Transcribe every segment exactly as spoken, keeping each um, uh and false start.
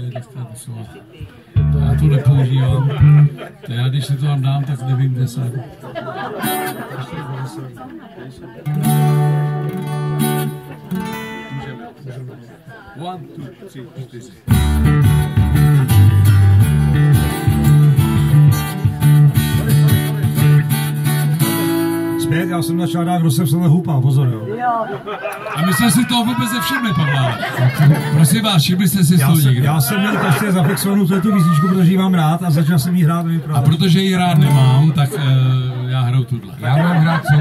Já to nepoužívám. To já, když si to vám dám, tak nevím, kde jsem. One, two, three, čtyři. Zpět, já jsem začal dát, kdo jsem se hůpal, pozor, jo. A my jsme si toho vůbec nevšimli, Pavla. Prosím vás, všimli jste si z toho někdo? Já jsem měl prostě zafixovanou tu písničku, protože ji mám rád a začal jsem jí hrát. A protože ji rád nemám, tak uh, já hraju tuhle. Já mám hrát co?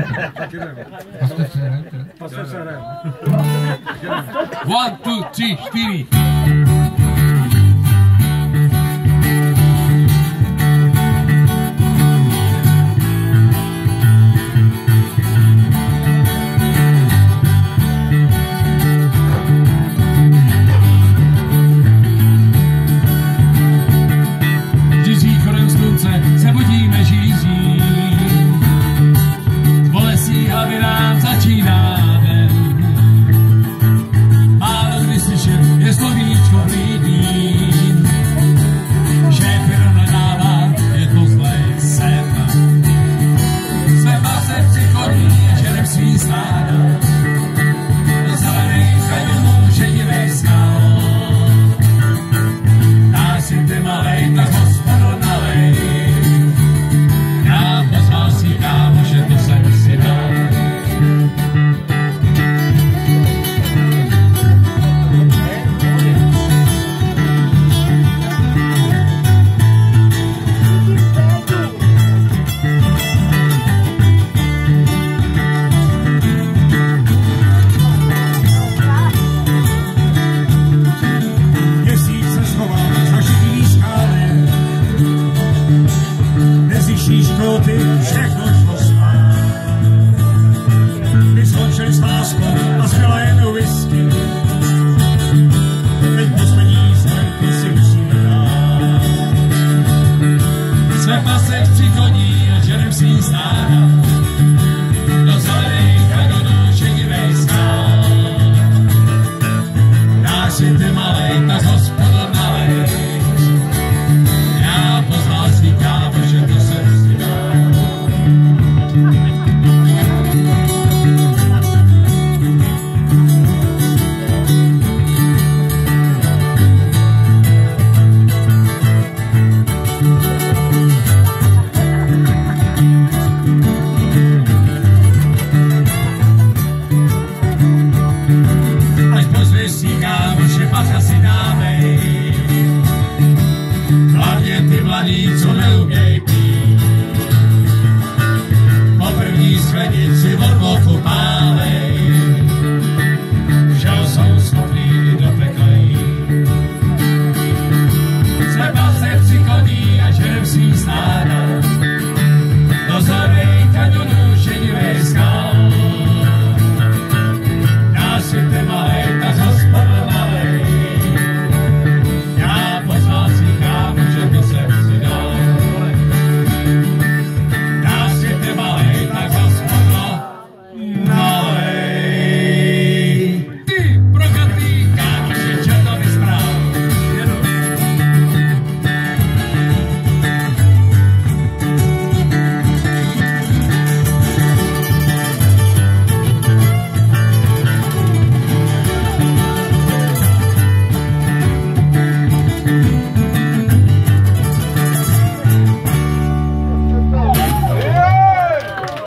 Pastevce hraje. One, two, three, čtyři.